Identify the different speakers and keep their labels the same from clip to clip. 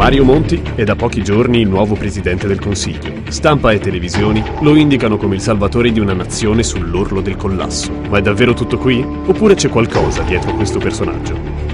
Speaker 1: Mario Monti è da pochi giorni il nuovo presidente del Consiglio. Stampa e televisioni lo indicano come il salvatore di una nazione sull'orlo del collasso. Ma è davvero tutto qui? Oppure c'è qualcosa dietro questo personaggio?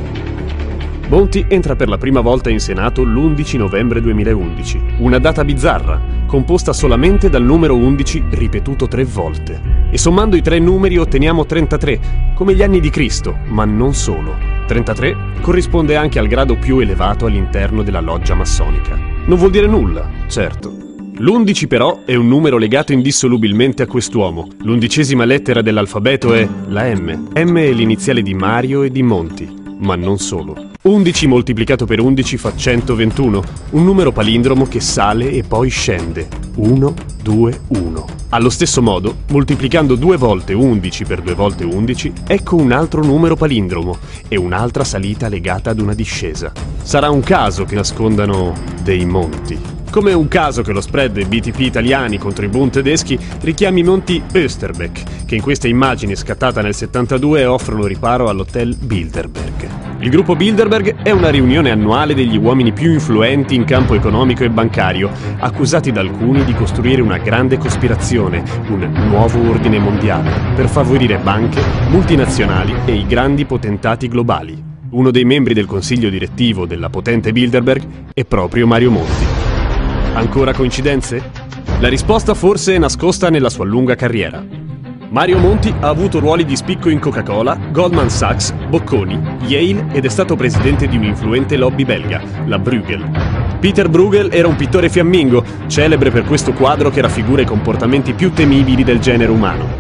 Speaker 1: Monti entra per la prima volta in Senato l'11 novembre 2011, una data bizzarra, composta solamente dal numero 11 ripetuto 3 volte. E sommando i 3 numeri otteniamo 33, come gli anni di Cristo, ma non solo. 33 corrisponde anche al grado più elevato all'interno della loggia massonica. Non vuol dire nulla, certo. L'11 però è un numero legato indissolubilmente a quest'uomo. L'11ª lettera dell'alfabeto è la M. M è l'iniziale di Mario e di Monti, ma non solo. 11 moltiplicato per 11 fa 121, un numero palindromo che sale e poi scende. 1, 2, 1. Allo stesso modo, moltiplicando 2 volte 11 per 2 volte 11, ecco un altro numero palindromo e un'altra salita legata ad una discesa. Sarà un caso che nascondano dei monti. Come un caso che lo spread BTP italiani contro i Bund tedeschi richiami i monti Österbeck, che in questa immagine scattata nel 72 offrono riparo all'hotel Bilderberg. Il gruppo Bilderberg è una riunione annuale degli uomini più influenti in campo economico e bancario, accusati da alcuni di costruire una grande cospirazione, un nuovo ordine mondiale, per favorire banche, multinazionali e i grandi potentati globali. Uno dei membri del consiglio direttivo della potente Bilderberg è proprio Mario Monti. Ancora coincidenze? La risposta forse è nascosta nella sua lunga carriera. Mario Monti ha avuto ruoli di spicco in Coca-Cola, Goldman Sachs, Bocconi, Yale ed è stato presidente di un'influente lobby belga, la Bruegel. Peter Bruegel era un pittore fiammingo, celebre per questo quadro che raffigura i comportamenti più temibili del genere umano.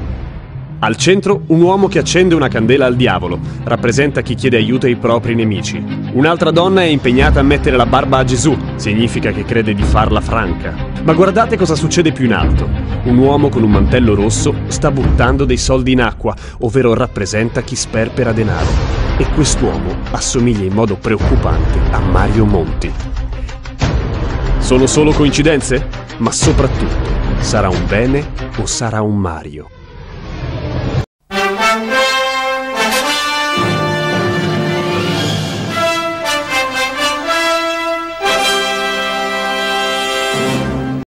Speaker 1: Al centro, un uomo che accende una candela al diavolo, rappresenta chi chiede aiuto ai propri nemici. Un'altra donna è impegnata a mettere la barba a Gesù, significa che crede di farla franca. Ma guardate cosa succede più in alto. Un uomo con un mantello rosso sta buttando dei soldi in acqua, ovvero rappresenta chi sperpera denaro. E quest'uomo assomiglia in modo preoccupante a Mario Monti. Sono solo coincidenze? Ma soprattutto, sarà un bene o sarà un Mario?